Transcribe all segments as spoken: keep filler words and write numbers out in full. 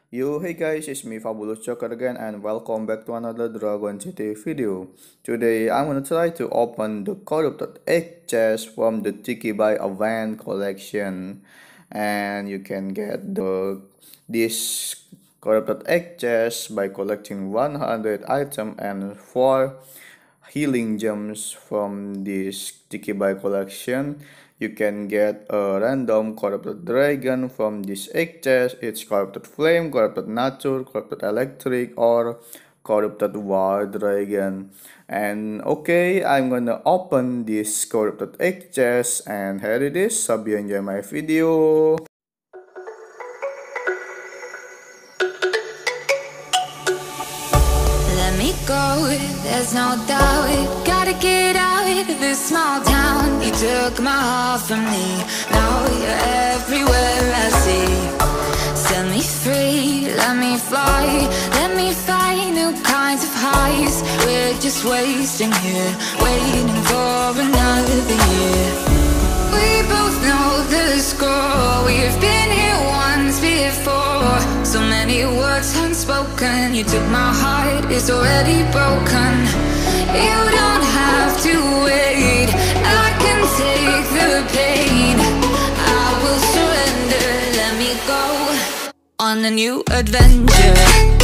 Yo, hey guys, it's me Fabulous Joker again, and welcome back to another Dragon City video. Today I'm gonna try to open the corrupted egg chest from the Tiki by Avant collection, and you can get the this corrupted egg chest by collecting one hundred items and four healing gems from this Tiki by collection. You can get a random corrupted dragon from this egg chest. It's corrupted flame, corrupted nature, corrupted electric, or corrupted war dragon. And okay, I'm gonna open this corrupted egg chest, and here it is. Hope you enjoy my video. Let me go, there's no doubt. Gotta get out of this small town. You took my heart from me, now you're everywhere I see. Set me free, let me fly. Let me find new kinds of highs. We're just wasting here, waiting for another year. We both know the score. We've been here once before. So many words unspoken. You took my heart, it's already broken. You don't have to wait, I can take the pain. I will surrender, let me go on a new adventure.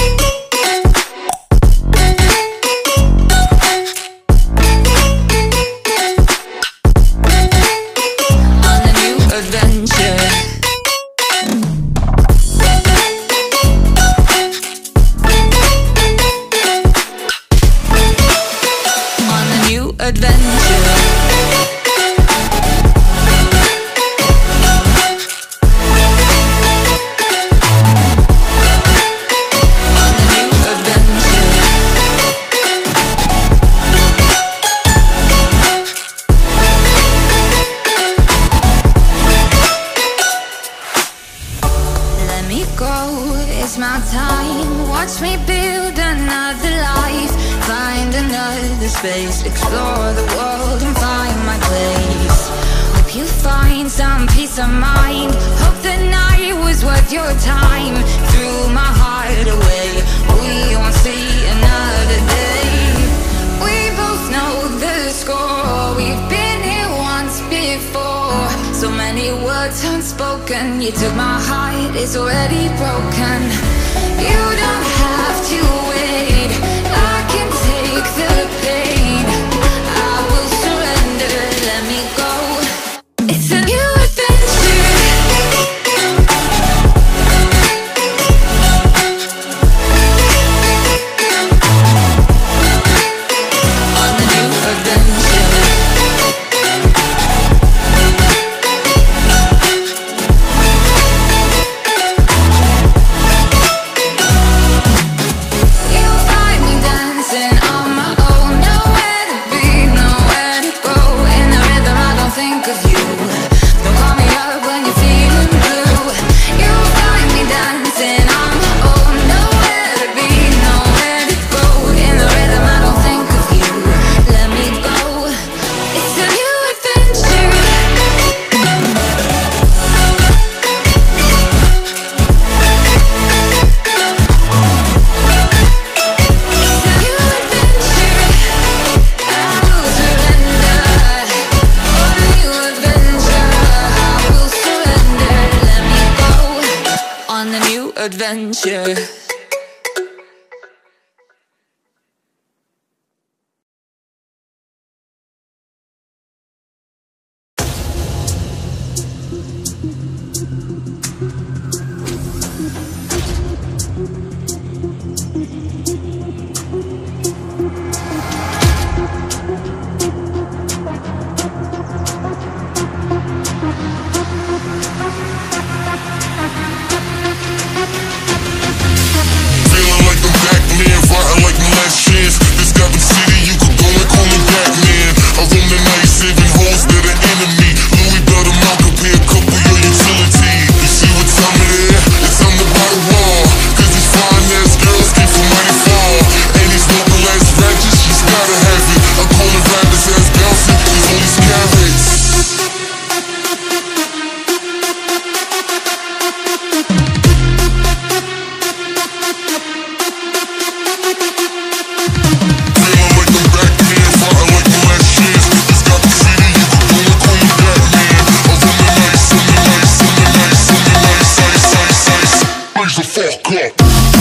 It's my time, watch me build another life. Find another space, explore the world and find my place. Hope you find some peace of mind. Hope the night was worth your time. Threw my heart away, we won't see another day. We both know the score, we've been here once before. So many words unspoken. You took my heart, it's already broken. You don't have to wait, I can take the pain. I will surrender, let me go. It's a new adventure. On a new adventure. Adventure. the fuck up.